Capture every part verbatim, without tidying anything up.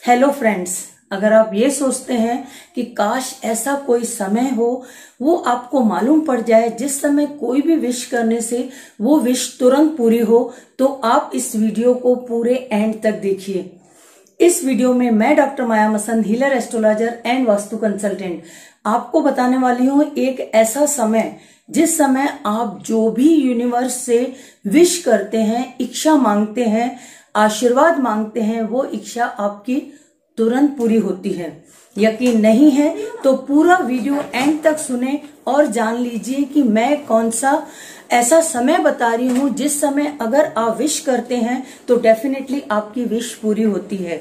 Hello friends, अगर आप ये सोचते हैं कि काश ऐसा कोई समय हो वो आपको मालूम पड़ जाए जिस समय कोई भी विश करने से वो विश तुरंत पूरी हो, तो आप इस वीडियो को पूरे एंड तक देखिए। इस वीडियो में मैं doctor Maya Masand, healer, astrologer and vastu consultant, आपको बताने वाली हूँ एक ऐसा समय जिस समय आप जो भी यूनिवर्स से विश करते हैं, इच्छा मांगते हैं, आशीर्वाद मांगते हैं, वो इच्छा आपकी तुरंत पूरी होती है। यकीन नहीं है तो पूरा वीडियो एंड तक सुने और जान लीजिए कि मैं कौन सा ऐसा समय बता रही हूं जिस समय अगर आप विश करते हैं तो डेफिनेटली आपकी विश पूरी होती है।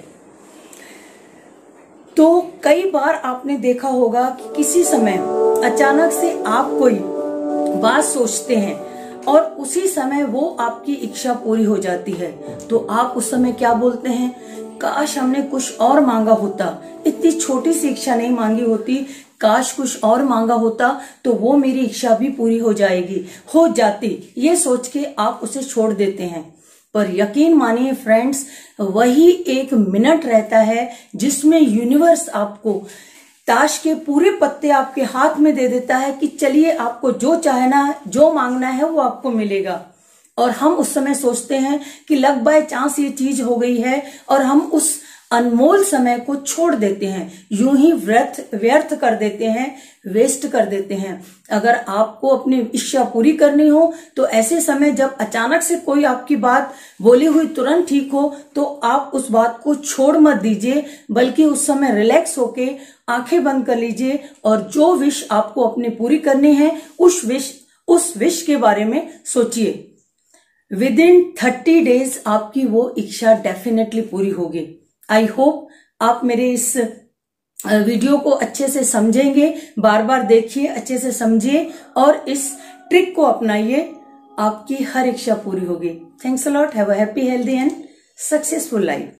तो कई बार आपने देखा होगा कि किसी समय अचानक से आप कोई बात सोचते हैं और उसी समय वो आपकी इच्छा पूरी हो जाती है, तो आप उस समय क्या बोलते हैं? काश हमने कुछ और मांगा होता, इतनी छोटी सी इच्छा नहीं मांगी होती, काश कुछ और मांगा होता तो वो मेरी इच्छा भी पूरी हो जाएगी, हो जाती, ये सोच के आप उसे छोड़ देते हैं। पर यकीन मानिए फ्रेंड्स, वही एक मिनट रहता है जिसमें यूनिवर्स आपको ताश के पूरे पत्ते आपके हाथ में दे देता है कि चलिए आपको जो चाहना, जो मांगना है वो आपको मिलेगा। और हम उस समय सोचते हैं कि लक बाय चांस ये चीज हो गई है और हम उस अनमोल समय को छोड़ देते हैं, यूं ही व्यर्थ व्यर्थ कर देते हैं, वेस्ट कर देते हैं। अगर आपको अपनी इच्छा पूरी करनी हो तो ऐसे समय जब अचानक से कोई आपकी बात बोली हुई तुरंत ठीक हो तो आप उस बात को छोड़ मत दीजिए, बल्कि उस समय रिलैक्स होके आंखें बंद कर लीजिए और जो विश आपको अपनी पूरी करनी है उस विश उस विश के बारे में सोचिए। विद इन थर्टी डेज आपकी वो इच्छा डेफिनेटली पूरी होगी। आई होप आप मेरे इस वीडियो को अच्छे से समझेंगे, बार बार देखिए, अच्छे से समझिए और इस ट्रिक को अपनाइए, आपकी हर इच्छा पूरी होगी। Thanks a lot, have a happy, healthy and successful life.